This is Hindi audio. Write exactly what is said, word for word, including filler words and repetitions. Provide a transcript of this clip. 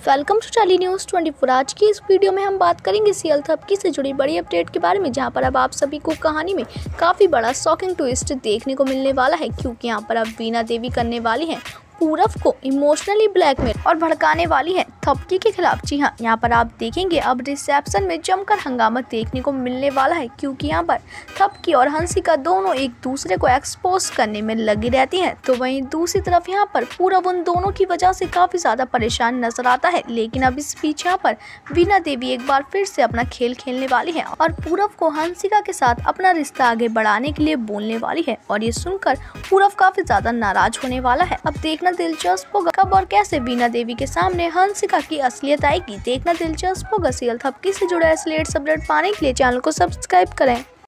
Welcome to tele news twenty four. आज की इस वीडियो में हम बात करेंगे सीरियल थपकी से जुड़ी बड़ी अपडेट के बारे में, जहां पर अब आप सभी को कहानी में काफ़ी बड़ा शॉकिंग ट्विस्ट देखने को मिलने वाला है, क्योंकि यहां पर अब वीना देवी करने वाली हैं पूरब को इमोशनली ब्लैकमेल और भड़काने वाली हैं थपकी के खिलाफ। जी हाँ, यहाँ पर आप देखेंगे अब रिसेप्शन में जमकर हंगामा देखने को मिलने वाला है, क्योंकि यहाँ पर थपकी और हंसिका दोनों एक दूसरे को एक्सपोज करने में लगी रहती हैं। तो वहीं दूसरी तरफ यहाँ पर पूरब उन दोनों की वजह से काफ़ी ज़्यादा परेशान नजर आता है। लेकिन अब इस बीच यहाँ पर वीना देवी एक बार फिर से अपना खेल खेलने वाली है और पूरब को हंसिका के साथ अपना रिश्ता आगे बढ़ाने के लिए बोलने वाली है। और ये सुनकर पूरब काफ़ी ज़्यादा नाराज होने वाला है। अब देखना दिलचस्प होगा कब और कैसे वीना देवी के सामने हंसिका की असलियत आएगी। देखना दिलचस्प होगा। सीरियल थपकी से जुड़े ऐसे लेटेस्ट अपडेट पाने के लिए चैनल को सब्सक्राइब करें।